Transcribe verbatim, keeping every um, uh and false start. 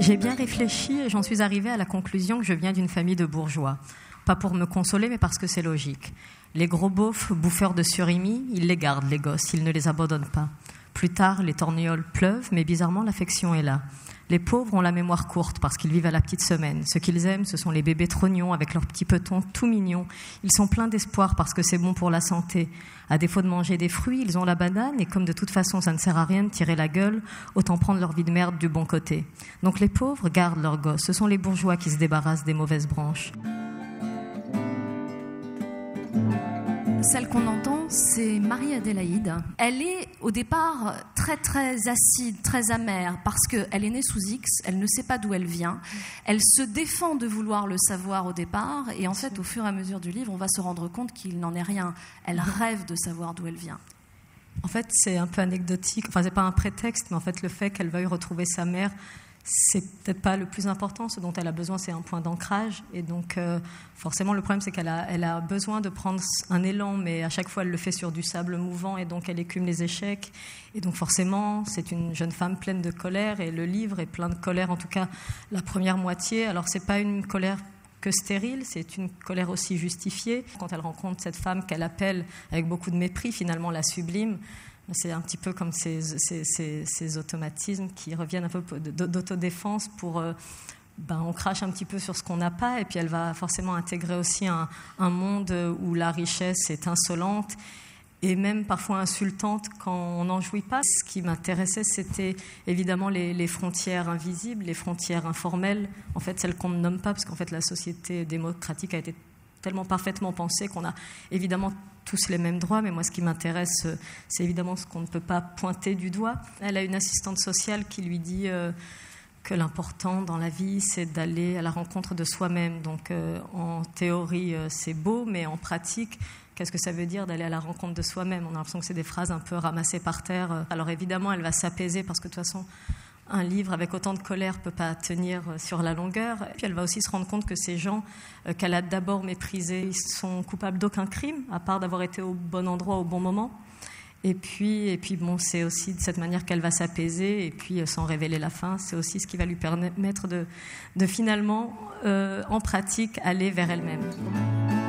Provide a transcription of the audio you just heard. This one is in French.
J'ai bien réfléchi et j'en suis arrivée à la conclusion que je viens d'une famille de bourgeois. Pas pour me consoler, mais parce que c'est logique. Les gros beaufs, bouffeurs de surimi, ils les gardent, les gosses, ils ne les abandonnent pas. Plus tard, les torgnoles pleuvent, mais bizarrement, l'affection est là. Les pauvres ont la mémoire courte parce qu'ils vivent à la petite semaine. Ce qu'ils aiment, ce sont les bébés trognons avec leurs petits petons tout mignons. Ils sont pleins d'espoir parce que c'est bon pour la santé. À défaut de manger des fruits, ils ont la banane et comme de toute façon ça ne sert à rien de tirer la gueule, autant prendre leur vie de merde du bon côté. Donc les pauvres gardent leurs gosses. Ce sont les bourgeois qui se débarrassent des mauvaises branches. Celle qu'on entend, c'est Marie-Adélaïde. Elle est au départ très très acide, très amère, parce qu'elle est née sous X, elle ne sait pas d'où elle vient. Elle se défend de vouloir le savoir au départ, et en fait, au fur et à mesure du livre, on va se rendre compte qu'il n'en est rien. Elle rêve de savoir d'où elle vient. En fait, c'est un peu anecdotique. Enfin, c'est pas un prétexte, mais en fait, le fait qu'elle veuille retrouver sa mère, c'est peut-être pas le plus important. Ce dont elle a besoin, c'est un point d'ancrage. Et donc, euh, forcément, le problème, c'est qu'elle a, elle a besoin de prendre un élan, mais à chaque fois, elle le fait sur du sable mouvant, et donc elle écume les échecs. Et donc, forcément, c'est une jeune femme pleine de colère, et le livre est plein de colère, en tout cas, la première moitié. Alors, c'est pas une colère que stérile, c'est une colère aussi justifiée. Quand elle rencontre cette femme qu'elle appelle, avec beaucoup de mépris, finalement, la sublime, c'est un petit peu comme ces, ces, ces, ces automatismes qui reviennent un peu d'autodéfense pour... Euh, ben, on crache un petit peu sur ce qu'on n'a pas, et puis elle va forcément intégrer aussi un, un monde où la richesse est insolente et même parfois insultante quand on n'en jouit pas. Ce qui m'intéressait, c'était évidemment les, les frontières invisibles, les frontières informelles, en fait celles qu'on ne nomme pas, parce qu'en fait la société démocratique a été tellement parfaitement pensée qu'on a évidemment tous les mêmes droits, mais moi ce qui m'intéresse, c'est évidemment ce qu'on ne peut pas pointer du doigt. Elle a une assistante sociale qui lui dit euh, que l'important dans la vie, c'est d'aller à la rencontre de soi-même. Donc euh, en théorie, euh, c'est beau, mais en pratique, qu'est-ce que ça veut dire d'aller à la rencontre de soi-même? On a l'impression que c'est des phrases un peu ramassées par terre. Alors évidemment, elle va s'apaiser parce que de toute façon, un livre avec autant de colère ne peut pas tenir sur la longueur. Et puis elle va aussi se rendre compte que ces gens euh, qu'elle a d'abord méprisés, ils sont coupables d'aucun crime, à part d'avoir été au bon endroit au bon moment. Et puis, et puis bon, c'est aussi de cette manière qu'elle va s'apaiser, et puis euh, sans révéler la fin, c'est aussi ce qui va lui permettre de, de finalement, euh, en pratique, aller vers elle-même.